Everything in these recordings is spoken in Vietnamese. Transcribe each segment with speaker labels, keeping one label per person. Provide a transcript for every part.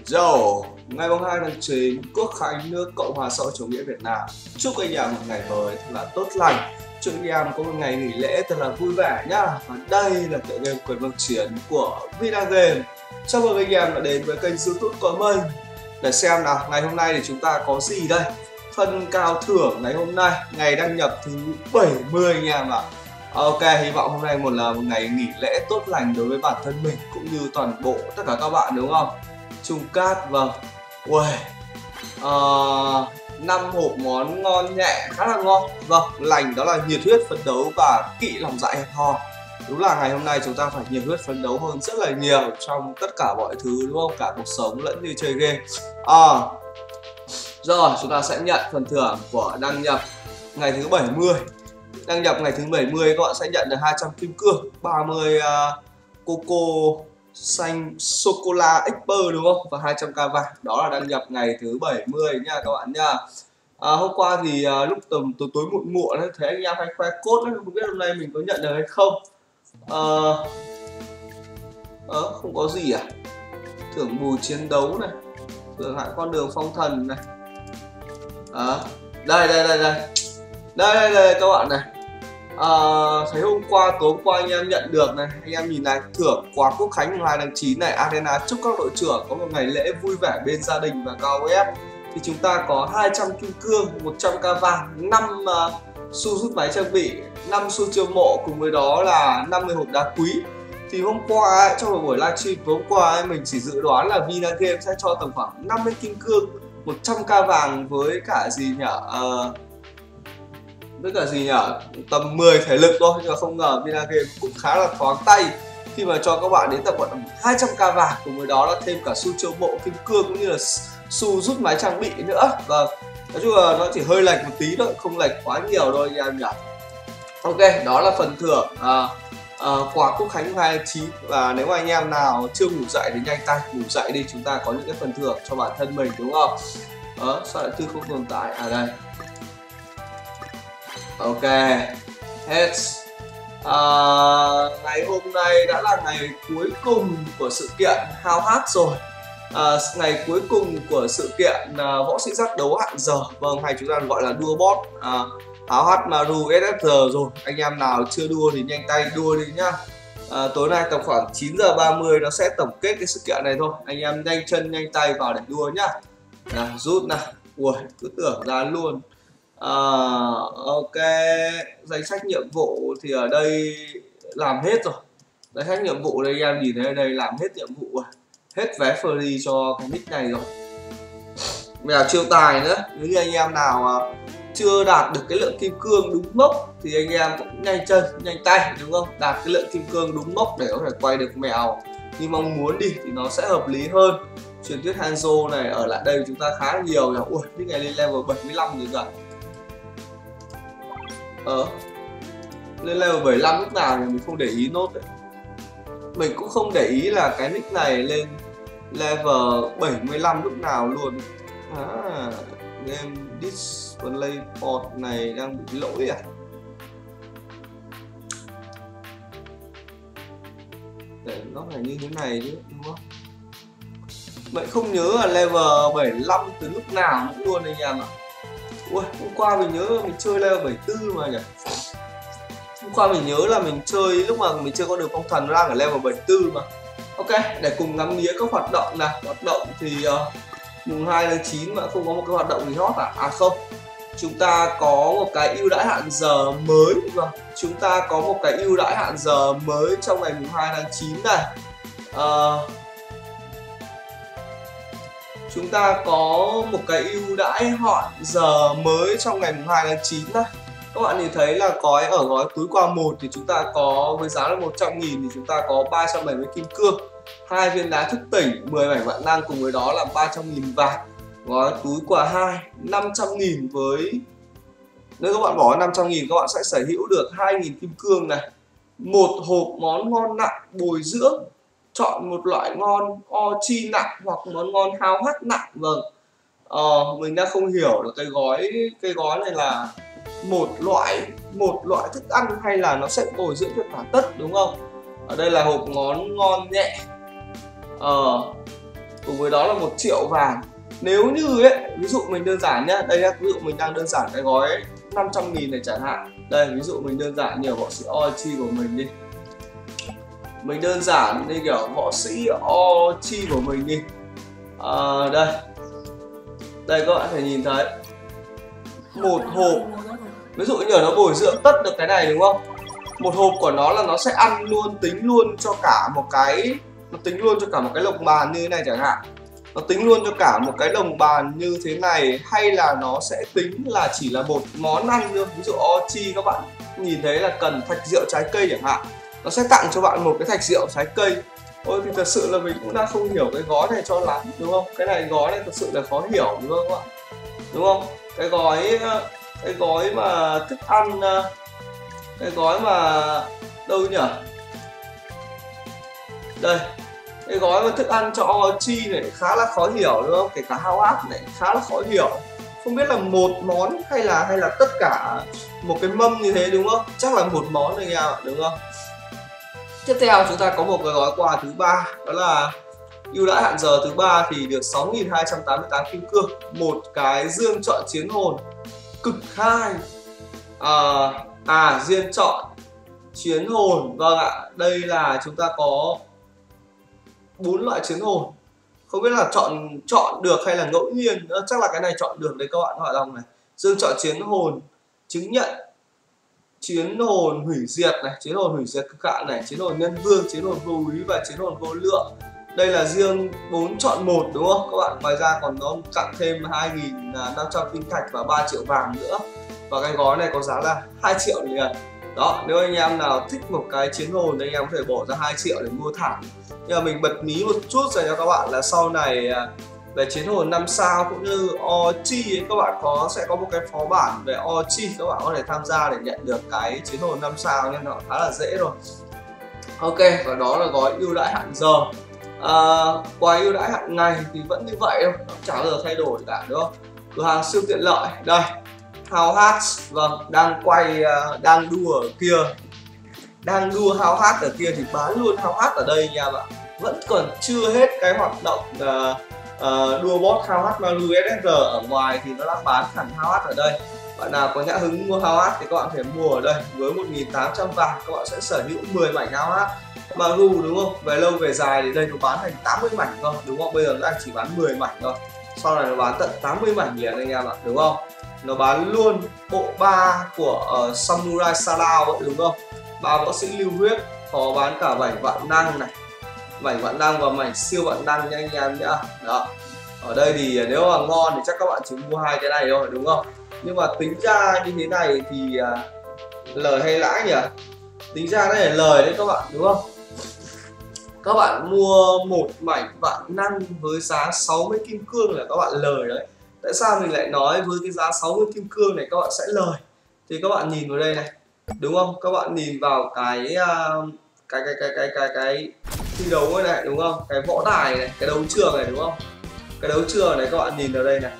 Speaker 1: Yo, ngày 2 tháng 9, Quốc khánh nước Cộng hòa xã hội chủ nghĩa Việt Nam. Chúc anh em một ngày mới thật là tốt lành. Chúc anh em có một ngày nghỉ lễ thật là vui vẻ nhá. Và đây là tựa game Quyền Vương Chiến của Vinagame. Chào mừng anh em đã đến với kênh YouTube của mình. Để xem nào, ngày hôm nay thì chúng ta có gì đây? Phần cao thưởng ngày hôm nay, ngày đăng nhập thứ 70 anh em ạ. Ok, hy vọng hôm nay là một ngày nghỉ lễ tốt lành đối với bản thân mình cũng như toàn bộ tất cả các bạn, đúng không? Trung cát, vâng. Ui, 5 hộp món ngon nhẹ, khá là ngon. Vâng, lành đó là nhiệt huyết phấn đấu và kỵ lòng dạ hẹp hòi. Đúng là ngày hôm nay chúng ta phải nhiệt huyết phấn đấu hơn rất là nhiều trong tất cả mọi thứ, đúng không? Cả cuộc sống lẫn như chơi game. Rồi, chúng ta sẽ nhận phần thưởng của đăng nhập ngày thứ 70. Đăng nhập ngày thứ 70 các bạn sẽ nhận được 200 kim cương, 30 coco xanh sô-cô-la expert, đúng không? Và 200k vàng. Đó là đăng nhập ngày thứ 70 nha các bạn nha. Hôm qua thì lúc tầm tối muộn muộn thấy anh em hay khoe code ấy, không biết hôm nay mình có nhận được hay không. Không có gì à? Thưởng bù chiến đấu này, thưởng hại con đường phong thần này. Đây các bạn này. Thấy hôm qua, tối hôm qua anh em nhận được này, anh em nhìn này, thưởng quà Quốc khánh 2 tháng 9 này, Arena chúc các đội trưởng có một ngày lễ vui vẻ bên gia đình và cao web. Thì chúng ta có 200 kim cương, 100k vàng, 5 xu rút máy trang bị, 5 xu chiêu mộ, cùng với đó là 50 hộp đá quý. Thì hôm qua ấy, trong một buổi livestream hôm qua ấy, mình chỉ dự đoán là Vinagame sẽ cho tầm khoảng 50 kim cương, 100k vàng với cả tầm 10 thể lực thôi, nhưng mà không ngờ Vinagame cũng khá là thoáng tay khi mà cho các bạn đến tầm khoảng 200k vàng, cùng với đó là thêm cả xu chiêu mộ kim cương cũng như là xu rút máy trang bị nữa. Và nói chung là nó chỉ hơi lệch một tí thôi, không lệch quá nhiều thôi anh em nhỉ. Ok, đó là phần thưởng quà Quốc khánh 2 tháng 9. Và nếu mà anh em nào chưa ngủ dậy thì nhanh tay ngủ dậy đi, chúng ta có những cái phần thưởng cho bản thân mình, đúng không? Sao lại thư không tồn tại đây? Ok, hết. Ngày hôm nay đã là ngày cuối cùng của sự kiện hao hát rồi. Ngày cuối cùng của sự kiện võ sĩ giác đấu hạn giờ, vâng, hay chúng ta gọi là đua bot háo hát Maru SSR rồi. Anh em nào chưa đua thì nhanh tay đua đi nhá. Tối nay tầm khoảng 9 giờ 30 nó sẽ tổng kết cái sự kiện này thôi. Anh em nhanh chân nhanh tay vào để đua nhá. Nào, rút nào. Ui, cứ tưởng ra luôn. Ok, danh sách nhiệm vụ thì ở đây làm hết rồi. Danh sách nhiệm vụ đây anh em nhìn thấy ở đây làm hết nhiệm vụ rồi. Hết vé free cho cái nick này rồi. Bây giờ chiêu tài nữa, nếu như anh em nào chưa đạt được cái lượng kim cương đúng mốc thì anh em cũng nhanh chân nhanh tay, đúng không? Đạt cái lượng kim cương đúng mốc để có thể quay được mèo như mong muốn đi thì nó sẽ hợp lý hơn. Truyền thuyết Hanzo này ở lại đây chúng ta khá là nhiều nhỉ. Ui, cái ngày lên level 75 rồi kìa. Lên level 75 lúc nào thì mình không để ý nốt đấy. Mình cũng không để ý là cái nick này lên level 75 lúc nào luôn. Game display port này đang bị lỗi à? Để nó phải như thế này chứ, đúng không? Mình không nhớ là level 75 từ lúc nào nữa luôn anh em ạ. Ui, hôm qua mình nhớ mình chơi level 74 mà nhỉ. Hôm qua mình nhớ là mình chơi lúc mà mình chưa có được phong thần đang ở level 74 mà. Ok, để cùng ngắm nghía các hoạt động nào. Hoạt động thì mùng 2 tháng 9 mà không có một cái hoạt động gì hot à? Không, chúng ta có một cái ưu đãi hạn giờ mới. Vâng, chúng ta có một cái ưu đãi hạn giờ mới trong ngày mùng 2 tháng 9 này. Chúng ta có một cái ưu đãi hạn giờ mới trong ngày mùng 2 tháng 9 này. Các bạn nhìn thấy là ở gói túi quà 1 thì chúng ta có với giá là 100.000 thì chúng ta có 370 kim cương, 2 viên đá thức tỉnh, 10 mảnh vạn năng, cùng với đó là 300.000 vàng. Gói túi quà 2 500.000 với, nếu các bạn bỏ 500.000 các bạn sẽ sở hữu được 2.000 kim cương này, một hộp món ngon nặng bồi dưỡng, chọn một loại ngon chi nặng hoặc món ngon hao hắt nặng. Vâng, mình đang không hiểu là cái gói này là một loại thức ăn hay là nó sẽ bồi dưỡng cho cả tất, đúng không? Ở đây là hộp món ngon nhẹ, cùng với đó là 1 triệu vàng. Nếu như ấy, ví dụ mình đơn giản nhá, đây nhá, ví dụ mình đang đơn giản cái gói 500.000 này chẳng hạn. Đây, ví dụ mình đơn giản như võ sĩ Ochi của mình đi. Mình đơn giản như kiểu võ sĩ Ochi của mình đi. Đây. Đây các bạn thể nhìn thấy. Một hộp. Ví dụ như nó bồi dưỡng tất được cái này đúng không? Một hộp của nó là nó sẽ ăn luôn, tính luôn cho cả một cái, nó tính luôn cho cả một cái lồng bàn như thế này chẳng hạn. Nó tính luôn cho cả một cái lồng bàn như thế này, hay là nó sẽ tính là chỉ là một món ăn thôi. Ví dụ Ochi các bạn nhìn thấy là cần thạch rượu trái cây chẳng hạn, nó sẽ tặng cho bạn một cái thạch rượu trái cây. Ôi thì thật sự là mình cũng đang không hiểu cái gói này cho lắm đúng không? Cái này gói này thật sự là khó hiểu đúng không các bạn? Đúng không? Cái gói mà thức ăn, cái gói mà đâu nhỉ? Đây, cái gói mà thức ăn cho Ochi này khá là khó hiểu đúng không? Kể cả Hao Hát này khá là khó hiểu. Không biết là một món hay là tất cả một cái mâm như thế đúng không? Chắc là một món thôi nha đúng không? Tiếp theo chúng ta có một cái gói quà thứ ba, đó là ưu đãi hạn giờ thứ ba thì được 6.288 kim cương, một cái dương chọn chiến hồn cực hai. Diên chọn chiến hồn, vâng ạ, đây là chúng ta có 4 loại chiến hồn. Không biết là chọn được hay là ngẫu nhiên, chắc là cái này chọn được đấy các bạn hỏi lòng này. Dương chọn chiến hồn, chứng nhận chiến hồn hủy diệt này, chiến hồn hủy diệt cực hạn này, chiến hồn nhân vương, chiến hồn vô úy và chiến hồn vô lượng. Đây là riêng 4 chọn 1 đúng không các bạn? Ngoài ra còn có tặng thêm 2.500 tinh thạch và 3 triệu vàng nữa. Và cái gói này có giá là 2 triệu liền. Đó, nếu anh em nào thích một cái chiến hồn thì anh em có thể bỏ ra 2 triệu để mua thẳng. Nhưng mà mình bật mí một chút dành cho các bạn là sau này về chiến hồn 5 sao cũng như Ochi ấy, các bạn sẽ có một cái phó bản về Ochi, các bạn có thể tham gia để nhận được cái chiến hồn 5 sao nên nó khá là dễ rồi. Ok, và đó là gói ưu đãi hạn giờ. Gói ưu đãi hạn ngày thì vẫn như vậy thôi, nó chẳng bao giờ thay đổi cả đúng không? Cửa hàng siêu tiện lợi đây, Hao Hát, vâng, đang đua ở kia, đang đua Hao Hát ở kia thì bán luôn Hao Hát ở đây nha bạn. Vẫn còn chưa hết cái hoạt động đua bot Hao Hát Maru SSR ở ngoài thì nó đang bán hẳn Hao Hát ở đây. Bạn nào có nhã hứng mua Hao Hát thì các bạn có thể mua ở đây với 1.800 vàng, các bạn sẽ sở hữu 10 mảnh Hao Hát Maru đúng không? Về lâu về dài thì đây nó bán thành 80 mảnh thôi đúng không? Bây giờ nó đang chỉ bán 10 mảnh thôi, sau này nó bán tận 80 mảnh liền anh em ạ đúng không? Nó bán luôn bộ 3 của Samurai Shodown đúng không? 3 võ sĩ lưu huyết, có bán cả mảnh vạn năng này, mảnh vạn năng và mảnh siêu vạn năng nha anh em nhá. Đó, ở đây thì nếu mà ngon thì chắc các bạn chỉ mua 2 cái này thôi đúng không? Nhưng mà tính ra như thế này thì lời hay lãi nhỉ? Tính ra đây là lời đấy các bạn đúng không? Các bạn mua một mảnh vạn năng với giá 60 kim cương là các bạn lời đấy. Tại sao mình lại nói với cái giá 60 kim cương này các bạn sẽ lời? Thì các bạn nhìn vào đây này, đúng không? Các bạn nhìn vào cái thi đấu này đúng không? Cái võ đài này, cái đấu trường này đúng không? Cái đấu trường này các bạn nhìn vào đây này.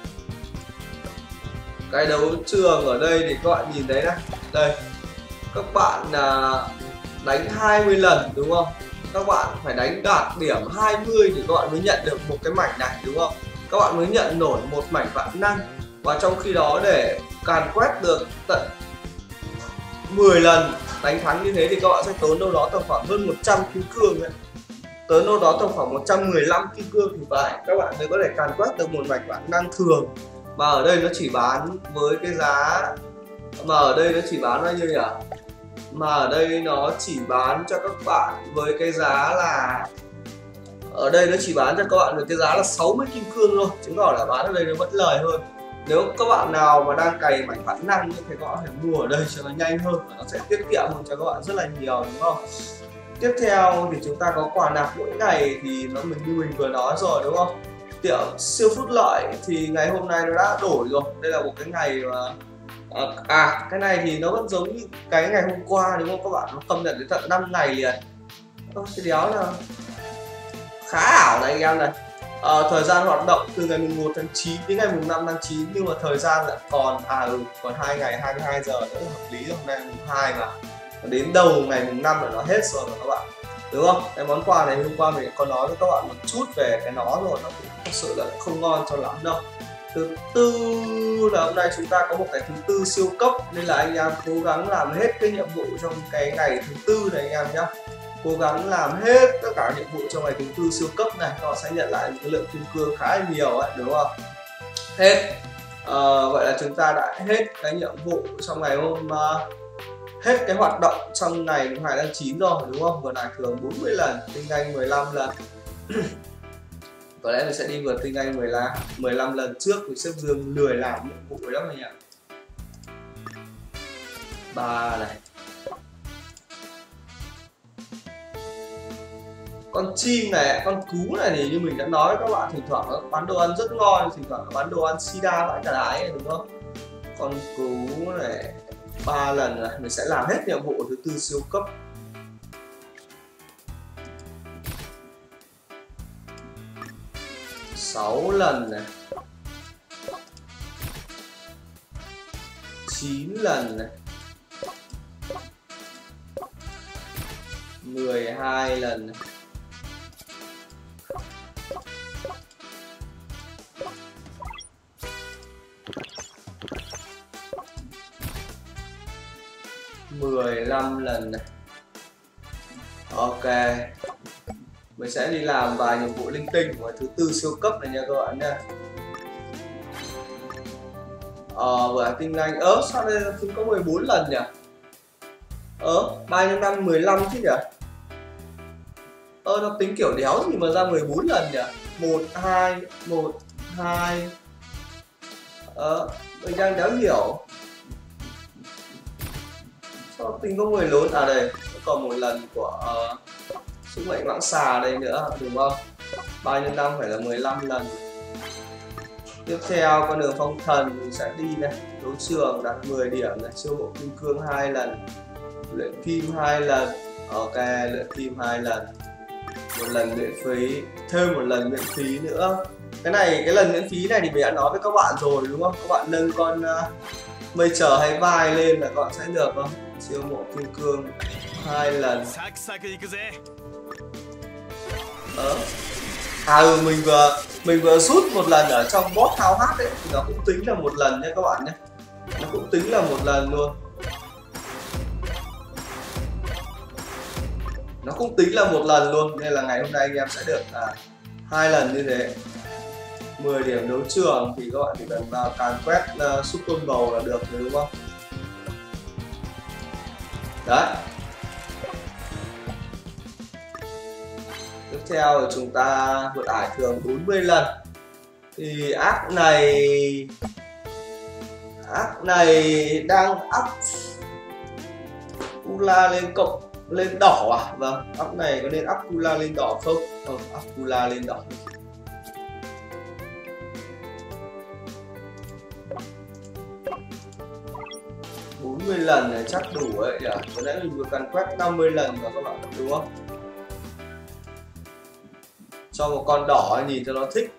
Speaker 1: Cái đấu trường ở đây thì các bạn nhìn thấy này. Đây. Các bạn đánh 20 lần đúng không? Các bạn phải đánh đạt điểm 20 thì các bạn mới nhận được một cái mảnh này đúng không? Các bạn mới nhận nổi một mảnh vạn năng. Và trong khi đó để càn quét được tận 10 lần đánh thắng như thế thì các bạn sẽ tốn đâu đó tầm khoảng hơn 100 kim cương ấy. Tốn đâu đó tầm khoảng 115 kim cương thì phải các bạn mới có thể càn quét được một mảnh vạn năng thường. Mà ở đây nó chỉ bán với cái giá, mà ở đây nó chỉ bán bao nhiêu nhỉ? Mà ở đây nó chỉ bán cho các bạn với cái giá là, ở đây nó chỉ bán cho các bạn với cái giá là 60 kim cương thôi, chứng tỏ là bán ở đây nó vẫn lời hơn. Nếu các bạn nào mà đang cày mảnh vạn năng thì các bạn phải mua ở đây cho nó nhanh hơn và nó sẽ tiết kiệm hơn cho các bạn rất là nhiều đúng không? Tiếp theo thì chúng ta có quà nạp mỗi ngày thì nó như mình vừa nói rồi đúng không? Tiệm siêu phúc lợi thì ngày hôm nay nó đã đổi rồi. Đây là một cái ngày mà cái này thì nó vẫn giống như cái ngày hôm qua đúng không các bạn? Nó công nhận đến tận 5 ngày liền. Cái đéo là khá ảo này anh em này. Thời gian hoạt động từ ngày mùng 1 tháng 9 đến ngày mùng 5 tháng 9, nhưng mà thời gian lại còn còn 2 ngày 22 giờ nữa, hợp lý. Hôm nay mùng 2 mà đến đầu ngày mùng 5 là nó hết rồi các bạn. đúng không? Cái món quà này hôm qua mình có nói với các bạn một chút về cái nó rồi, nó cũng thật sự là không ngon cho lắm đâu. Thứ tư là hôm nay chúng ta có một cái thứ tư siêu cấp, nên là anh em cố gắng làm hết cái nhiệm vụ trong cái ngày thứ tư này anh em nhé. Cố gắng làm hết tất cả nhiệm vụ trong ngày thứ tư siêu cấp này, họ sẽ nhận lại một cái lượng kim cương khá là nhiều ấy, đúng không? Hết. Vậy là chúng ta đã hết cái nhiệm vụ trong ngày hôm hết cái hoạt động trong ngày 2 tháng 9 rồi, đúng không? Vượt hải thường 40 lần, tinh anh 15 lần. Có lẽ mình sẽ đi vượt tinh anh 15 lần trước thì sếp Dương lười làm nhiệm vụ lắm anh ạ. 3 này. Con chim này, con cú này thì như mình đã nói với các bạn, thỉnh thoảng nó bán đồ ăn rất ngon, thỉnh thoảng nó bán đồ ăn sida vãi cả đái, đúng không? Con cú này 3 lần này, mình sẽ làm hết nhiệm vụ thứ tư siêu cấp. 6 lần này, 9 lần này, 12 lần này, 15 lần này. Ok, mình sẽ đi làm vài nhiệm vụ linh tinh của thứ tư siêu cấp này nha các bạn nha. Vừa tinh anh sao đây chúng có 14 lần nhỉ? 3 x 5 15 chứ nhỉ? Nó tính kiểu đéo gì mà ra 14 lần nhỉ? 1 2 1 2. Mình đang đéo hiểu. Sao tính có 10 lớn à? Đây còn một lần của sức mạnh mãng xà đây nữa, đúng không? 3 x 5 phải là 15 lần. Tiếp theo con đường phong thần mình sẽ đi này, đấu trường đạt 10 điểm này, siêu bộ kim cương 2 lần, luyện kim 2 lần. Ok, luyện kim 2 lần, một lần miễn phí, thêm một lần miễn phí nữa. Cái lần miễn phí này thì mình đã nói với các bạn rồi, đúng không? Các bạn nâng con mây trở hay vai lên là các bạn sẽ được không? Siêu bộ kim cương 2 lần. Mình vừa rút một lần ở trong boss thao hát ấy, thì nó cũng tính là một lần nhé các bạn nhé. Nó cũng tính là một lần luôn. Nó cũng tính là một lần luôn, nên là ngày hôm nay anh em sẽ được 2 lần như thế. 10 điểm đấu trường thì các bạn chỉ cần vào càn quét super bầu là được rồi, đúng không? Đấy. Tiếp theo thì chúng ta vượt ải thường 40 lần. Thì app này đang up Kula lên cộng lên đỏ à? Vâng, app này có nên up Kula lên đỏ không? Up Kula lên đỏ. Lần này chắc đủ ấy nhỉ? Có lẽ mình vừa cần quét 50 lần mà các bạn, đúng không? Cho một con đỏ nhìn cho nó thích.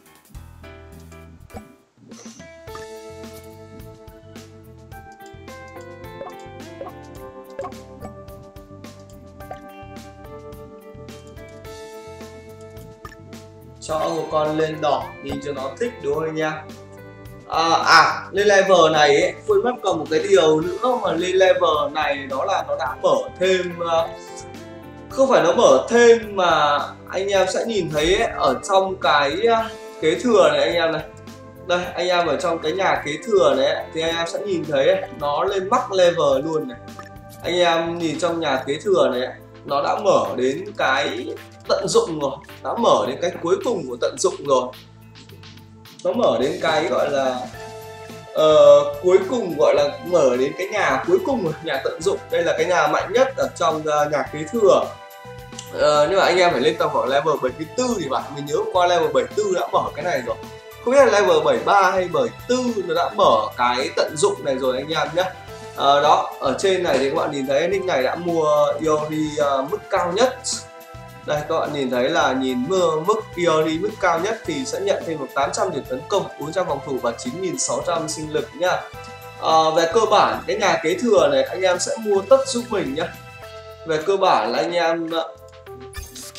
Speaker 1: Cho một con lên đỏ nhìn cho nó thích, đúng không anh nha? Lên level này ấy, quên mất còn một cái điều nữa mà lên level này đó là nó đã mở thêm, không phải nó mở thêm mà anh em sẽ nhìn thấy ấy, ở trong cái kế thừa này anh em này. Đây, anh em ở trong cái nhà kế thừa này ấy, thì anh em sẽ nhìn thấy ấy, nó lên max level luôn này. Anh em nhìn trong nhà kế thừa này ấy, nó đã mở đến cái tận dụng rồi, đã mở đến cái cuối cùng của tận dụng rồi. Nó mở đến cái gọi là cuối cùng, gọi là mở đến cái nhà cuối cùng, nhà tận dụng. Đây là cái nhà mạnh nhất ở trong nhà kế thừa. Nhưng mà anh em phải lên tầm khoảng level 74 thì phải. Mình nhớ qua level 74 đã mở cái này rồi. Không biết là level 73 hay 74 nó đã mở cái tận dụng này rồi anh em nhé. Đó, ở trên này thì các bạn nhìn thấy nick này đã mua Iori mức cao nhất. Đây các bạn nhìn thấy là mức Iori mức cao nhất thì sẽ nhận thêm được 800 điểm tấn công, 400 phòng thủ và 9.600 sinh lực nhá. Về cơ bản cái nhà kế thừa này anh em sẽ mua tất giúp mình nhá. Về cơ bản là anh em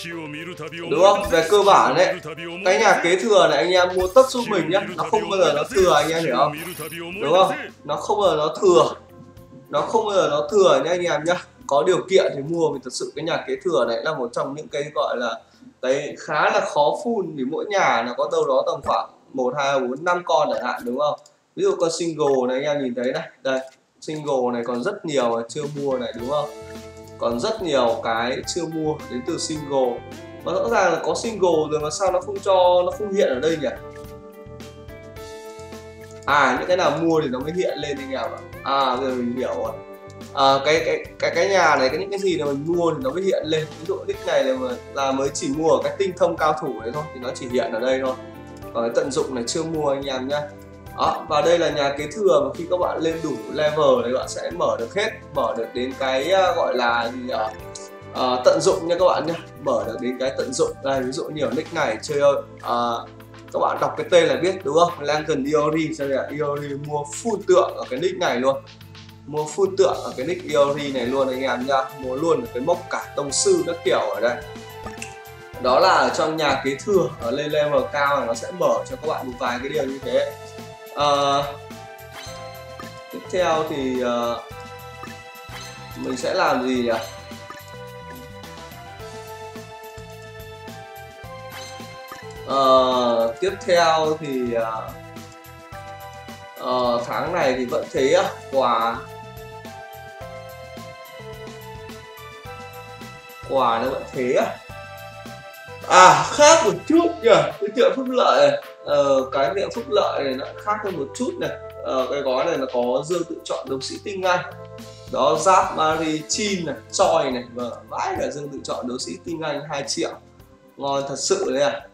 Speaker 1: đúng không? Về cơ bản đấy, cái nhà kế thừa này anh em mua tất giúp mình nhé, nó không bao giờ nó thừa, anh em hiểu không? Đúng không? Nó không bao giờ nó thừa, nó không bao giờ nó thừa nhé anh em nhé. Có điều kiện thì mua, vì thật sự cái nhà kế thừa này là một trong những cái gọi là cái khá là khó full, vì mỗi nhà nó có đâu đó tầm khoảng 1, 2, 4, 5 con chẳng hạn, đúng không? Ví dụ con single này anh em nhìn thấy này, đây single này còn rất nhiều mà chưa mua này, đúng không? Còn rất nhiều cái chưa mua đến từ single, và rõ ràng là có single rồi mà sao nó không cho, nó không hiện ở đây nhỉ? À, những cái nào mua thì nó mới hiện lên anh em ạ. À, giờ mình hiểu rồi. Cái nhà này, những cái gì mà mình mua thì nó mới hiện lên. Ví dụ nick này là mới chỉ mua ở cái tinh thông cao thủ đấy thôi thì nó chỉ hiện ở đây thôi. Còn cái tận dụng này chưa mua anh em nhá. Đó, và đây là nhà kế thừa mà khi các bạn lên đủ level thì bạn sẽ mở được hết, mở được đến cái gọi là gì nhỉ? Tận dụng nha các bạn nhé, mở được đến cái tận dụng. Đây ví dụ nhiều nick này chơi các bạn đọc cái tên là biết đúng không? Legend Iori, cho nên là Iori mua full tượng ở cái nick này luôn, mua full tượng ở cái nick Iori này luôn anh em nha, mua luôn cái mốc cả tông sư các kiểu ở đây. Đó là ở trong nhà kế thừa, ở lên level cao này nó sẽ mở cho các bạn một vài cái điều như thế. Tiếp theo thì mình sẽ làm gì nhỉ? Tiếp theo thì tháng này thì vẫn thế quà nó vẫn thế khác một chút nhỉ, cái tiệm phúc lợi này, cái tiệm phúc lợi này nó khác hơn một chút này. Cái gói này nó có dương tự chọn đấu sĩ tinh anh, đó giáp Mari Chin này, choi này, và vãi là dương tự chọn đấu sĩ tinh anh 2 triệu, ngon thật sự đấy à.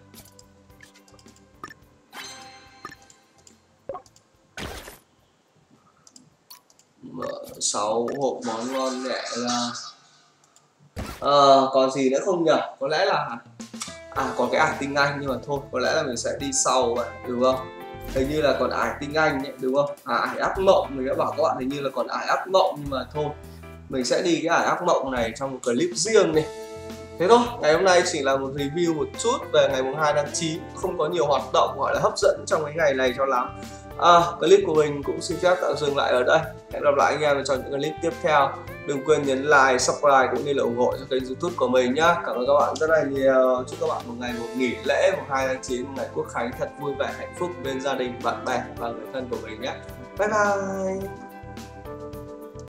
Speaker 1: Mở 6 hộp món ngon nhẹ ra. Còn gì nữa không nhỉ? Có lẽ là còn cái ải tinh anh, nhưng mà thôi có lẽ là mình sẽ đi sau vậy, đúng không? Hình như là còn ải tinh anh ấy, đúng không? Ải ác mộng, mình đã bảo các bạn hình như là còn ải ác mộng, nhưng mà thôi mình sẽ đi cái ải ác mộng này trong một clip riêng này. Thế thôi, ngày hôm nay chỉ là một review một chút về ngày 2 tháng 9, không có nhiều hoạt động gọi là hấp dẫn trong cái ngày này cho lắm. Clip của mình cũng xin phép tạm dừng lại ở đây. Hẹn gặp lại anh em trong những clip tiếp theo. Đừng quên nhấn like, subscribe cũng như là ủng hộ cho kênh YouTube của mình nhé. Cảm ơn các bạn rất là nhiều. Chúc các bạn một ngày nghỉ lễ 2 tháng 9, một ngày Quốc khánh thật vui vẻ, hạnh phúc bên gia đình, bạn bè và người thân của mình nhé. Bye bye.